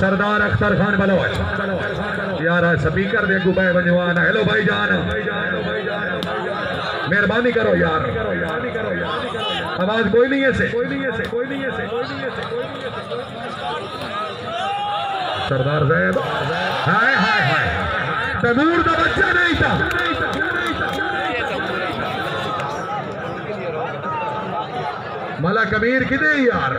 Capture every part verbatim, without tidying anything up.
सरदार अख्तर खान बलोच यार स्पीकर दे गुबे वजवान। हेलो भाई जान, मेहरबानी करो यार, आवाज कोई नहीं है से सरदार साहब। हाय हाय हाय, तैमूर का बच्चा नहीं था। मला कबीर किदे यार,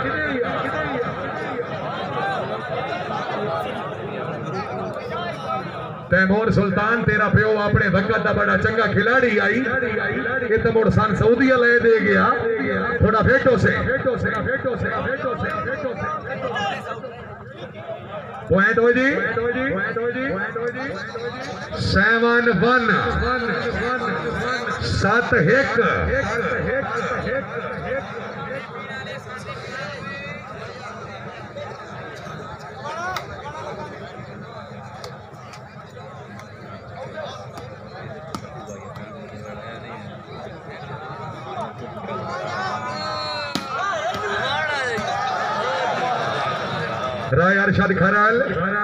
तैमूर सुल्तान तेरा प्यो अपने वक्त का बड़ा चंगा खिलाड़ी आई, ये तो मुड़ सन सऊदीया ले दे गया थोड़ा फेटो से पॉइंट हो जी सेवन वन सात एक। राय अरशद खराल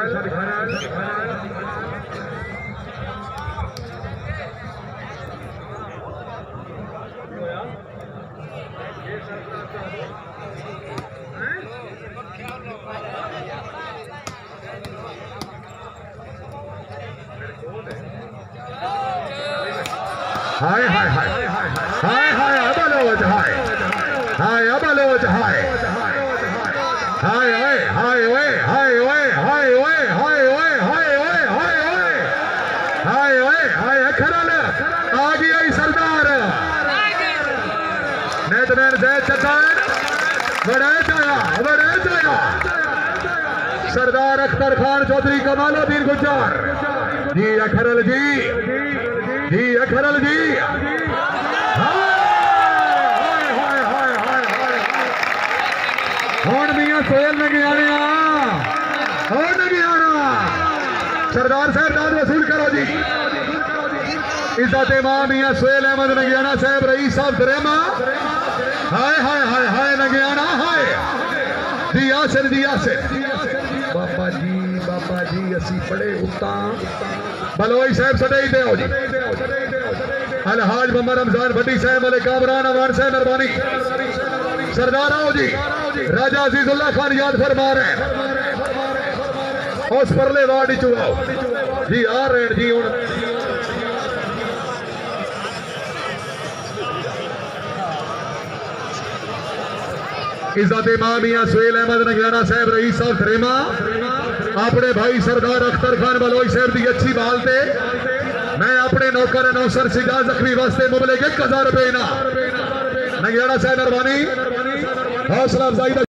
हाय हाय हाय हाय हाय अबलोज हाय हाय अबलोज हाय हाय ओए हाय ओए हाय ओए हाय ओए हाय ओए हाय ओए हाय ओए हाय ओए हाय अखरल आ गया ही सरदार नेतमैन जय चट्टान बड़े जाया बड़े जाया सरदार अख्तर खान चौधरी कमालुद्दीन गुज्जर जी अखरल जी जी अखरल जी। हुण मियां सोहेल ने गया सरदार साहब दाद वसूल करो जी। इज्जत इमाम मियां सोहेल अहमद नगियाना साहब रईस साहब दरेमा। हाय हाय हाय हाय नगियाना हाय जी यासिर जी यासिर बाबा जी बाबा जी असी बड़े उता बलोई साहब सदैई दे हो जी। अलहाज मोहम्मद रमजान भट्टी साहब वाले कामरान अमान साहब मेहरबानी सरदार आओ जी। राजा अजीजुल्लाह खान याद फरमा रहे हैं उस परले वार्ड चुआओ जी आ रहे हैं जी। हूं इज्जत इमाम मियां सोहेल अहमद नगियाना साहब रईस साहब थरेमा अपने भाई सरदार अख्तर खान बलोई साहब की अच्छी बाल ते मैं अपने नौकर नौसर सिजाज जख्मी वास्ते मुबले के एक हजार रुपए ना नगियाना साहब मेहरबानी हौसला अफजाई।